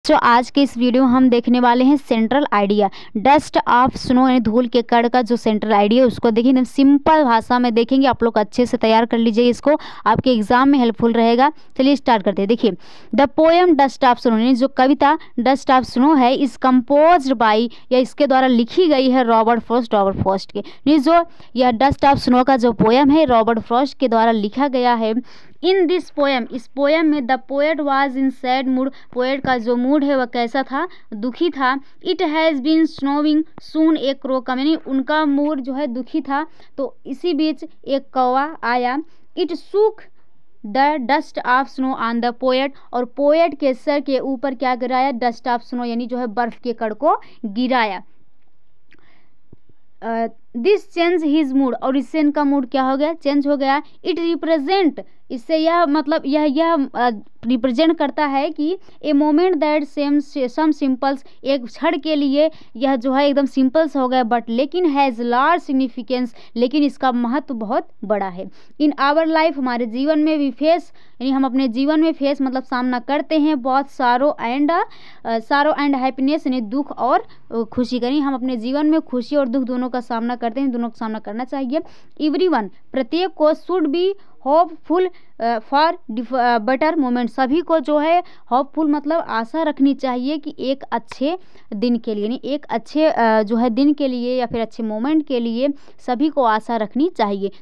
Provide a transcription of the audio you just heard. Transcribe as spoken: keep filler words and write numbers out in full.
जो आज के इस वीडियो में हम देखने वाले हैं central idea dust of snow यानी धूल के कण का जो सेंट्रल आइडिया है उसको देखिए एकदम सिंपल भाषा में देखेंगे। आप लोग अच्छे से तैयार कर लीजिए, इसको आपके एग्जाम में हेल्पफुल रहेगा। चलिए स्टार्ट करते हैं। देखिए the poem dust of snow यानी जो कविता डस्ट ऑफ स्नो है इस कंपोज्ड बाई या इसके द्वारा लिखी गई है रॉबर्ट फ्रॉस्ट रॉबर्ट फ्रॉस्ट के यानी जो यह डस्ट ऑफ स्नो का जो पोएम है रॉबर्ट फ्रॉस्ट के द्वारा लिखा गया है। इन दिस पोएम इस पोएम में the poet was in sad mood poet का जो मूड है वह कैसा था, दुखी था। It has been snowing soon a crow come यानी उनका मूड जो है दुखी था तो इसी बीच एक कौवा आया। It shook the dust of snow on the poet और पोएट के सर के ऊपर क्या गिराया, डस्ट ऑफ स्नो यानी जो है बर्फ के कण को गिराया। दिस चेंज हिज मूड और इससे इनका मूड क्या हो गया, चेंज हो गया। इट रिप्रेजेंट इससे यह मतलब यह यह रिप्रेजेंट करता है कि a moment that same some symbols एक क्षण के लिए यह जो है एकदम सिंपल्स हो गया बट लेकिन हैज़ लार्ज सिग्निफिकेंस लेकिन इसका महत्व बहुत बड़ा है। इन आवर लाइफ हमारे जीवन में भी फेस यानी हम अपने जीवन में फेस मतलब सामना करते हैं बहुत सारो एंड सारो एंड हैप्पीनेस यानी दुख और खुशी का हम अपने जीवन में खुशी और दुख दोनों का सामना करते हैं, दोनों का सामना करना चाहिए। एवरीवन प्रत्येक को should be hopeful for better moment सभी को जो है होपफुल मतलब आशा रखनी चाहिए कि एक अच्छे दिन के लिए यानी एक अच्छे uh, जो है दिन के लिए या फिर अच्छे मोमेंट के लिए सभी को आशा रखनी चाहिए।